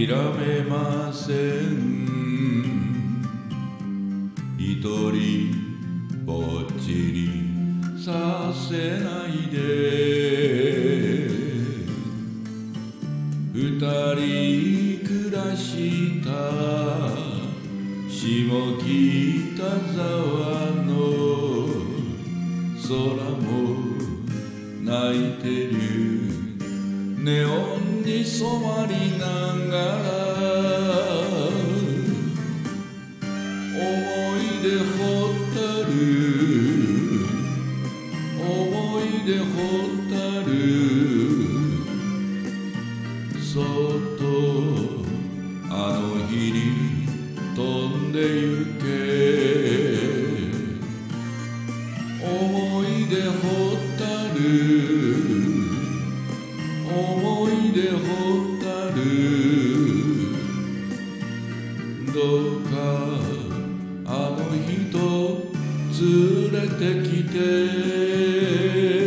めません。一人ぼっちにさせないで。二人暮らした下北沢の空も泣いてる。ネオンに染まりながら思い出ホタル、思い出ホタル。そっとあの日に飛んでゆけ。思い出ホタル、思い出ホタル。どうかあの人連れてきて。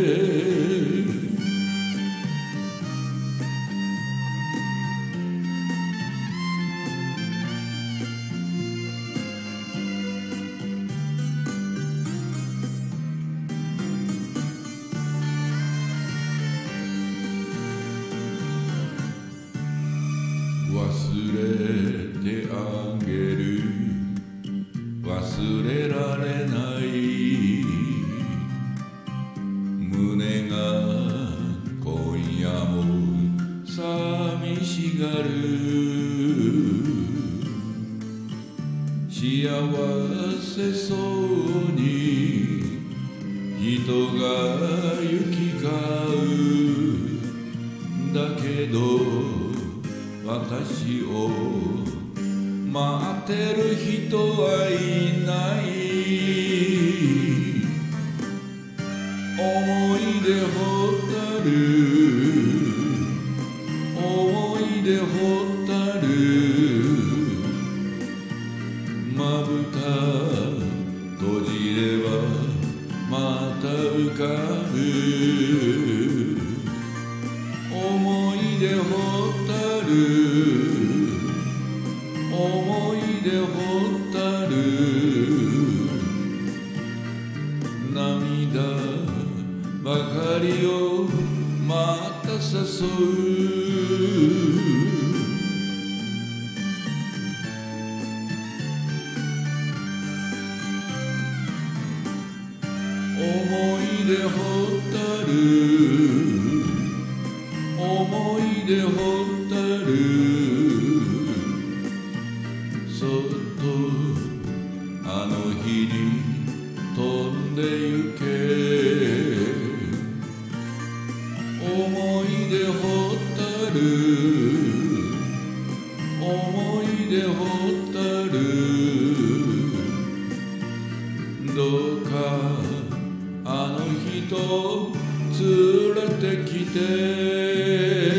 忘れてあげる、忘れられない。胸が今夜も寂しがる。幸せそうに人が行き交う。だけど私を待ってる人はいない。思い出ホタル、思い出ホタル。まぶた閉じればまた浮かぶ。思い出ホタル、思い出ホタル。涙ばかりをまた誘う。思い出ホタル、思い出ホタル。そっとあの日に飛んでゆけ。思い出ホタル、思い出ホタル。どうかあの人連れてきて。